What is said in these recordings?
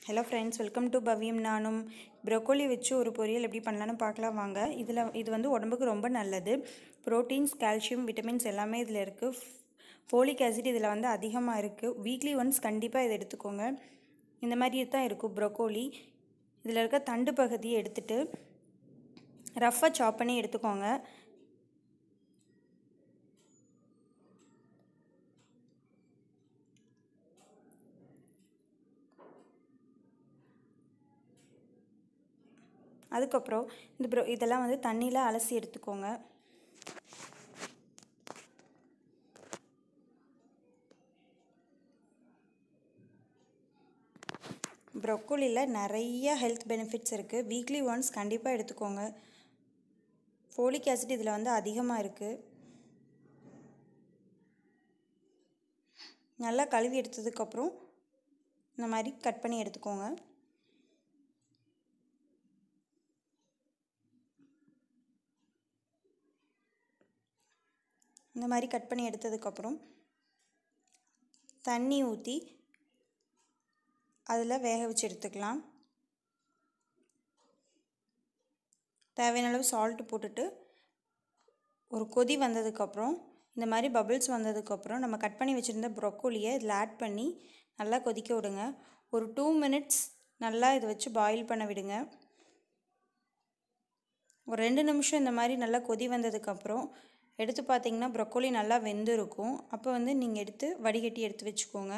Hello friends, welcome to பவ்யம் நானும். Broccoli வச்சு ஒரு பொரியல் எப்படி பண்ணலாம்னு பார்க்கலாம் வாங்க. இது வந்து உடம்புக்கு ரொம்ப நல்லது. புரோட்டீன்ஸ், கால்சியம், விட்டமின்ஸ் எல்லாமே இதில் இருக்குது. ஃபோலிக் ஆசிட் இதில் வந்து அதிகமாக இருக்குது. வீக்லி ஒன்ஸ் கண்டிப்பாக இதை எடுத்துக்கோங்க. இந்த மாதிரி தான் இருக்கும் ப்ரோக்கோலி. இதில் இருக்க தண்டு பகுதியை எடுத்துட்டு ரஃப்பாக சாப் பண்ணி எடுத்துக்கோங்க. அதுக்கப்புறம் இதெல்லாம் வந்து தண்ணியில் அலசி எடுத்துக்கோங்க. ப்ரோக்கோலியில் நிறைய ஹெல்த் பெனிஃபிட்ஸ் இருக்குது. வீக்லி ஒன்ஸ் கண்டிப்பாக எடுத்துக்கோங்க. ஃபோலிக் ஆசிட் இதில் வந்து அதிகமாக இருக்குது. நல்லா கழுவி எடுத்ததுக்கப்புறம் இந்த மாதிரி கட் பண்ணி எடுத்துக்கோங்க. இந்த மாதிரி கட் பண்ணி எடுத்ததுக்கப்புறம் தண்ணி ஊற்றி அதில் வேக வச்சு எடுத்துக்கலாம். தேவையான அளவு சால்ட்டு போட்டுட்டு ஒரு கொதி வந்ததுக்கப்புறம் இந்த மாதிரி பபிள்ஸ் வந்ததுக்கப்புறம் நம்ம கட் பண்ணி வச்சுருந்த ப்ரோக்கோலியை இதில் ஆட் பண்ணி நல்லா கொதிக்க விடுங்க. ஒரு 2 minutes நல்லா இதை வச்சு பாயில் பண்ண விடுங்க. ஒரு 2 நிமிஷம் இந்த மாதிரி நல்லா கொதி வந்ததுக்கப்புறம் எடுத்து பார்த்தீங்கன்னா ப்ரோக்கோலி நல்லா வெந்திருக்கும். அப்போ வந்து நீங்கள் எடுத்து வடிகட்டி எடுத்து வச்சுக்கோங்க.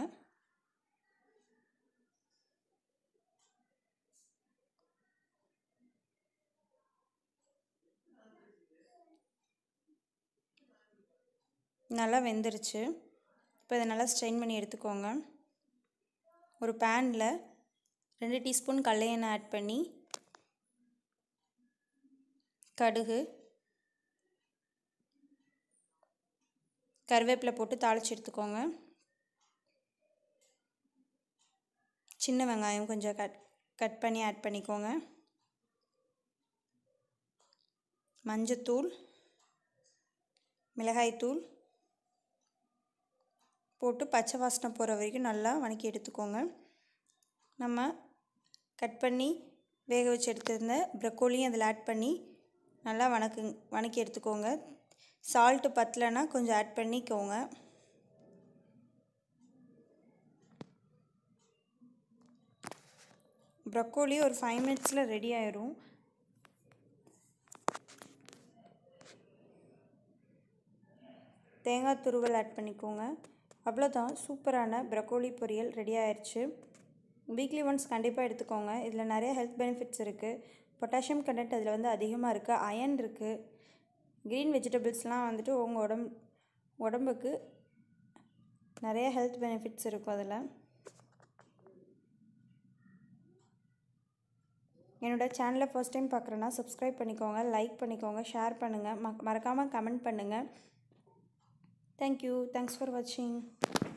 நல்லா வெந்துருச்சு. இப்போ இதை நல்லா ஸ்ட்ரெயின் பண்ணி எடுத்துக்கோங்க. ஒரு பேனில் 2 டீஸ்பூன் கடலை எண்ணெய் ஆட் பண்ணி கடுகு, கருவேப்பிலை போட்டு தாளித்து எடுத்துக்கோங்க. சின்ன வெங்காயம் கொஞ்சம் கட் பண்ணி ஆட் பண்ணிக்கோங்க. மஞ்சத்தூள், மிளகாய்த்தூள் போட்டு பச்சை வாசனை போகிற வரைக்கும் நல்லா வதக்கி எடுத்துக்கோங்க. நம்ம கட் பண்ணி வேக வச்சு எடுத்திருந்த ப்ரோக்கோலியும் அதில் ஆட் பண்ணி நல்லா வதக்கி எடுத்துக்கோங்க. சால்ட்டு பத்தலைன்னா கொஞ்சம் ஆட் பண்ணிக்கோங்க. ப்ரோக்கோலி ஒரு 5 minutesல ரெடி ஆயிரும். தேங்காய் துருவல் ஆட் பண்ணிக்கோங்க. அவ்வளோதான், சூப்பரான ப்ரோக்கோலி பொரியல் ரெடி ஆயிடுச்சு. வீக்லி ஒன்ஸ் கண்டிப்பாக எடுத்துக்கோங்க. இதில் நிறைய ஹெல்த் பெனிஃபிட்ஸ் இருக்குது. பொட்டாசியம் கண்டென்ட் அதில் வந்து அதிகமாக இருக்குது. அயன் இருக்குது. க்ரீன் வெஜிடபிள்ஸ்லாம் வந்துட்டு உங்கள் உடம்புக்கு நிறைய ஹெல்த் பெனிஃபிட்ஸ் இருக்கும். அதில் என்னோடய சேனலை ஃபர்ஸ்ட் டைம் பார்க்குறேன்னா சப்ஸ்கிரைப் பண்ணிக்கோங்க, லைக் பண்ணிக்கோங்க, ஷேர் பண்ணுங்கள், மறக்காமல் கமெண்ட் பண்ணுங்கள். தேங்க்யூ. தேங்க்ஸ் ஃபார் வாட்சிங்.